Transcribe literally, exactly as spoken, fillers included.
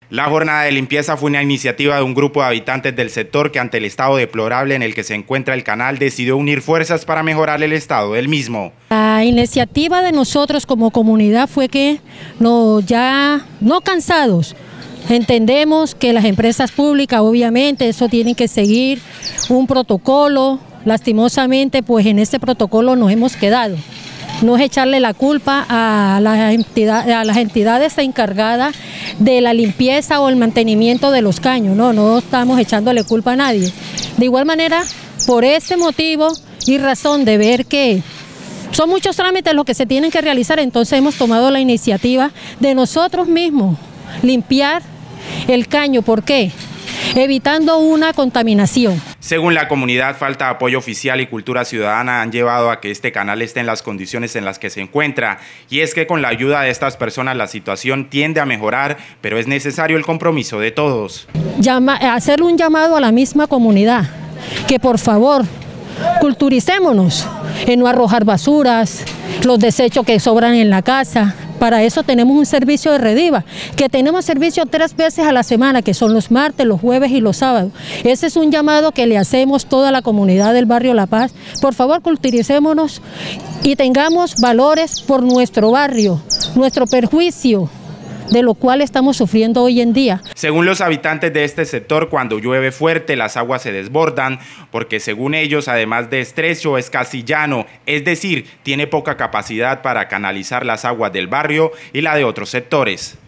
La jornada de limpieza fue una iniciativa de un grupo de habitantes del sector que, ante el estado deplorable en el que se encuentra el canal, decidió unir fuerzas para mejorar el estado del mismo. La iniciativa de nosotros como comunidad fue que no, ya no cansados, entendemos que las empresas públicas obviamente eso tienen que seguir un protocolo. Lastimosamente pues en este protocolo nos hemos quedado. No es echarle la culpa a las entidades, a las entidades encargadas de la limpieza o el mantenimiento de los caños, no, no estamos echándole culpa a nadie. De igual manera, por ese motivo y razón de ver que son muchos trámites los que se tienen que realizar, entonces hemos tomado la iniciativa de nosotros mismos limpiar el caño. ¿Por qué? Evitando una contaminación. Según la comunidad, falta de apoyo oficial y cultura ciudadana han llevado a que este canal esté en las condiciones en las que se encuentra. Y es que con la ayuda de estas personas la situación tiende a mejorar, pero es necesario el compromiso de todos. Llama, hacer un llamado a la misma comunidad, que por favor culturicémonos en no arrojar basuras, los desechos que sobran en la casa. Para eso tenemos un servicio de Rediva, que tenemos servicio tres veces a la semana, que son los martes, los jueves y los sábados. Ese es un llamado que le hacemos toda la comunidad del barrio La Paz. Por favor, culturicémonos y tengamos valores por nuestro barrio, nuestro perjuicio, de lo cual estamos sufriendo hoy en día. Según los habitantes de este sector, cuando llueve fuerte las aguas se desbordan, porque según ellos, además de estrecho, es casi llano, es decir, tiene poca capacidad para canalizar las aguas del barrio y la de otros sectores.